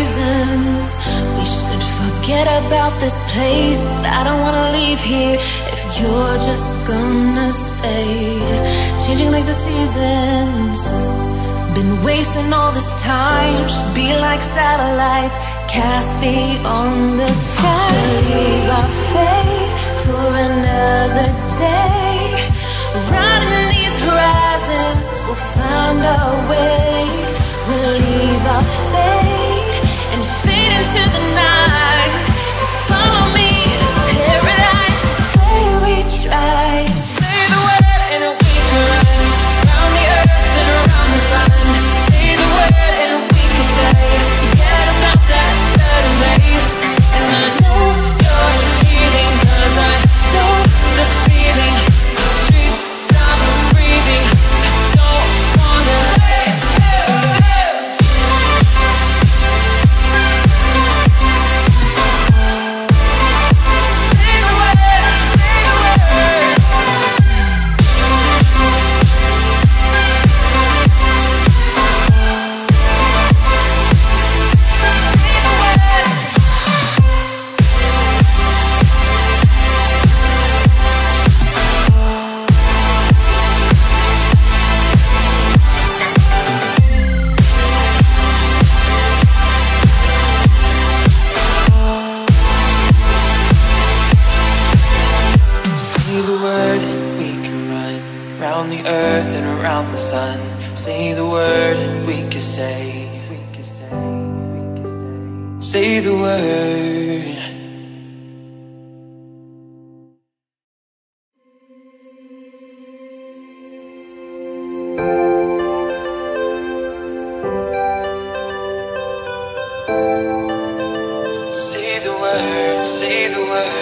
reasons we should forget about this place, but I don't wanna leave here if you're just gonna stay. Changing like the seasons, been wasting all this time. Should be like satellites cast beyond the sky. We'll leave our fate for another day. Riding these horizons, we'll find our way. We'll leave our fate and fade into the night. Just follow me to paradise. To say we tried. Say the word and we can run around the earth and around the sun. Say the word and we can stay. Forget about that blood and lace. And I know you're healing, 'cause I know the feeling. The streets stop breathing. I don't wanna let you. The sun. Say the word and we can say. Say the word. Say the word. Say the word.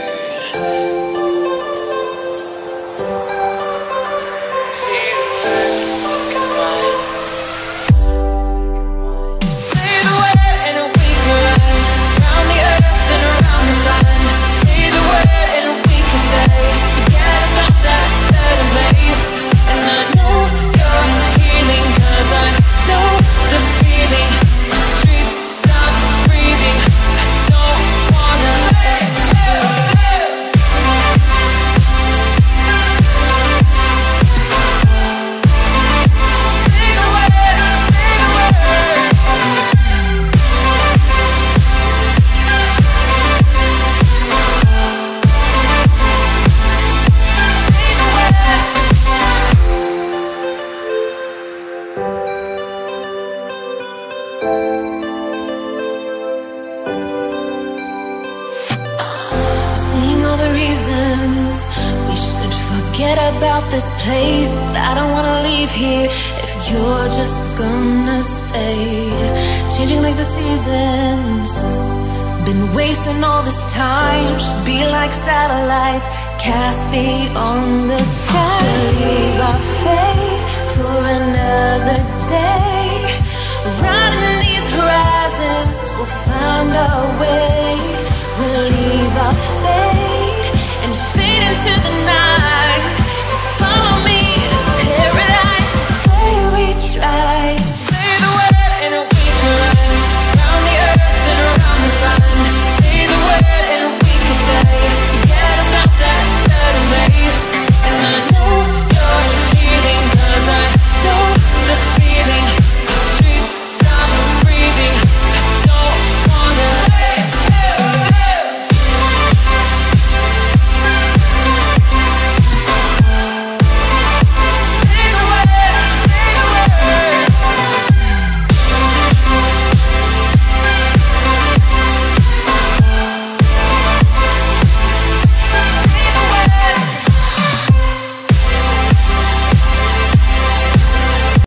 We should forget about this place, but I don't wanna leave here if you're just gonna stay. Changing like the seasons, been wasting all this time. Should be like satellites cast beyond the sky. We'll leave our fate for another day. Riding these horizons, we'll find our way. We'll leave our fate and fade into the night.